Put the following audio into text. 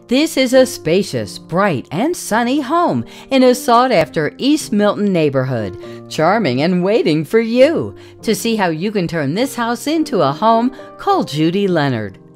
This is a spacious, bright, and sunny home in a sought-after East Milton neighborhood, charming and waiting for you. To see how you can turn this house into a home, call Judi Leonard.